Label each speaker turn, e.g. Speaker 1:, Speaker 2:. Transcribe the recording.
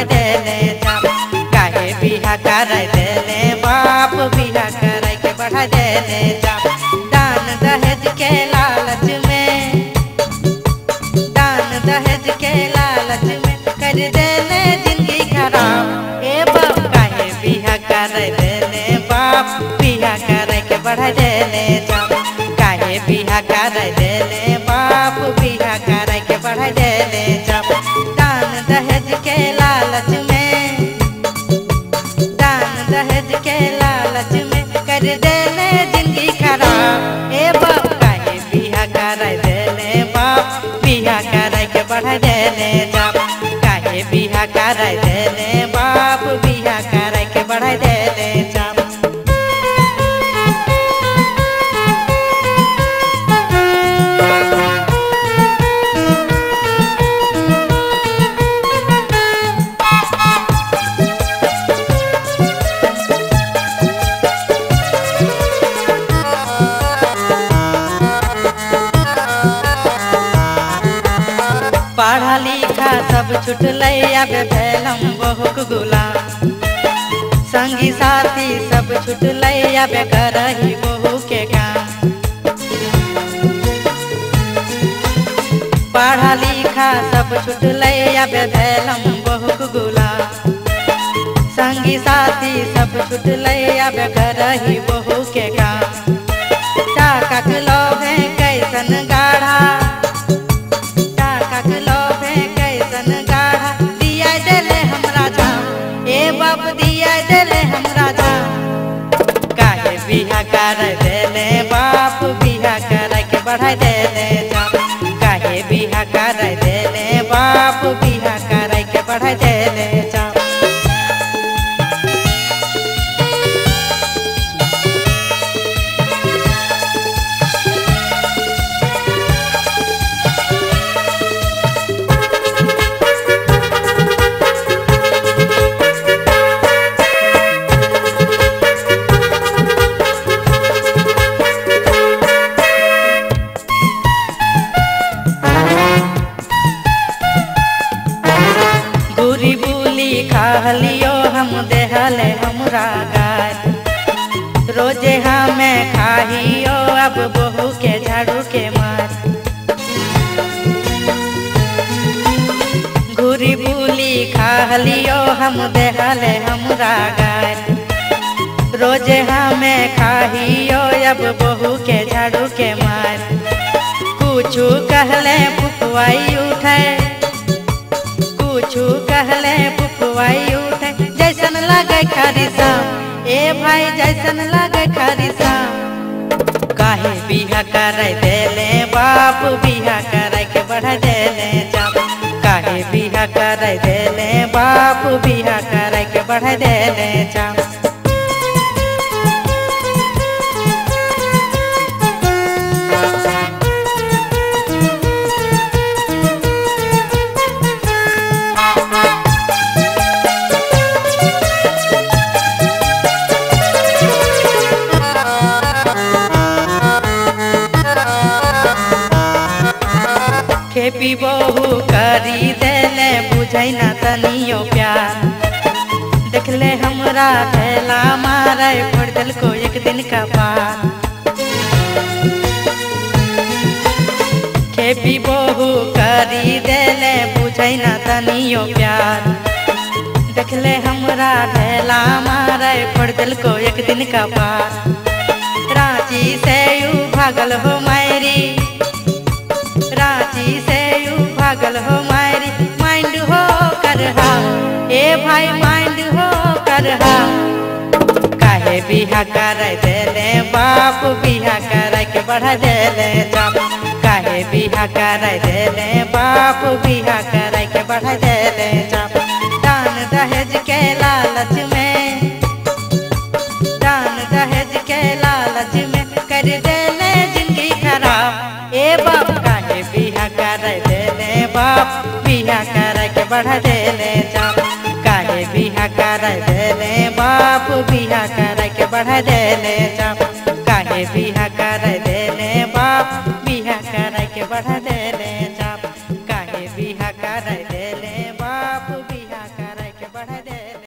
Speaker 1: देले जाम। काहे बिहा कर देले बाप बिहा करे के बढ़ा देले जाम। दान दहेज के लालच में, दान दहेज के लालच में कर देले जिंदगी खराब। ए बाप काहे बिहा कर देले बाप बिहा करे के बढ़ा देले जाम। काहे बिहा कर देले बाप बिहा करे के बढ़ा देले जाम। दान दहेज के लालच में, दान दहेज के लालच में कर देले जिंदगी खराब। ए बाप काहे बिहा कर देले बाप बिहा करे के बढ़ा देले जाम। काहे बिहा कर देले बाप बिहा करे के बढ़ा देले जाम। पढ़ा लिखा सब छुटलै अब भेलम बहुक गुलाम। संगी साथी सब छुटलै अब करही बहू के काम। पढ़ा लिखा सब छुटलै अब भेलम बहुक गुलाम। संगी साथी सब छुटलै अब करही बहू के काम। टाका के लोभे कैसन गाढ़ा, बाप दिया देले हमरा जाम। काहे बिहा कर देले बाप बिहा करे के बढ़ा देले जाम। काहे बिहा कर देले बाप बिहा करे के बढ़ा देले जाम। खालियो हम देहले हमरा गाय, रोजे हमें खाहियो अब बहू के झाड़ू के मार। घूरी बुली खालियो हम देहले हमरा गाय, रोजे हमें खाहियो अब बहू के झाड़ू के मार। कुछू कहले फुफवाई उठे, कुछू कहले फुफवाई उठे जैसन लगे खरीसा। ए भाई जैसन लगे खरीसा। काहे बिहा कर देले बाप बिहा करे के बढ़ा देले जाम। काहे बिहा कर देले बाप बिहा करे के बढ़ा देले जाम। खेपी बहू करी देले बुझै ना तनियो प्यार। देखले हमरा भेला मारे फोड़ देलको एक दिन का पार। खेपी बहू करी देले बुझै ना तनियो प्यार। देखले हमरा भेला मारे फोड़ देलको एक दिन का पार। रांची से यू भागल हो मायरी, रांची से यू भागल हो मायरी। माइंड हो करहा, ए भाई माइंड हो करहा। काहे बिहा कर देले बाप बिहा करे के बढ़ा देले जाम। काहे बिहा कर देले बाप बिहा करे के बढ़ा देले जाम। दान दहेज के लालच में, दान दहेज के लालच में कर देले जिंदगी खराब। ए बाप काहे बिहा कर देले बाप बिहा करे के बढ़ा देले जाम। काहे बिहा कर देले बाप बिहा करे के बढ़ा देले जाम। काहे बिहा कर देले बाप बिहा करे के बढ़ा देले।